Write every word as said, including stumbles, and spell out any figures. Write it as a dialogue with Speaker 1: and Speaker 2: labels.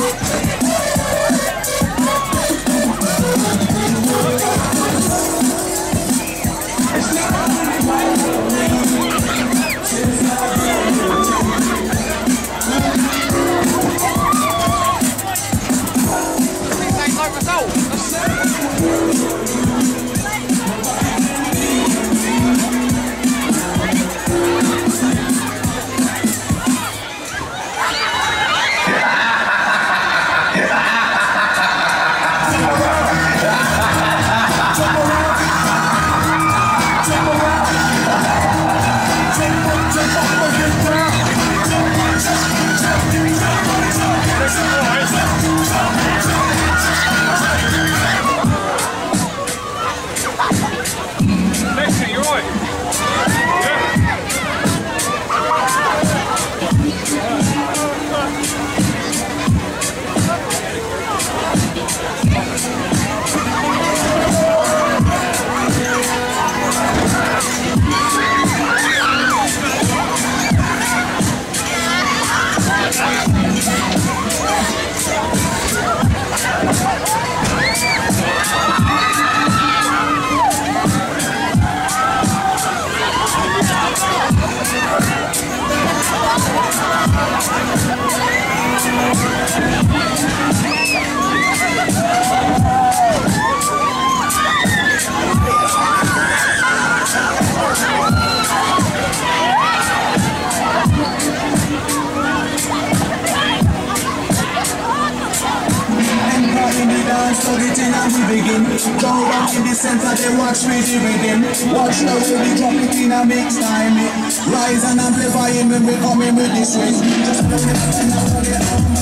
Speaker 1: Go down in the center, they watch me the rhythm. Watch the way we drop it in a mix time. Rise and amplify when we come in with this swing. Just put it in the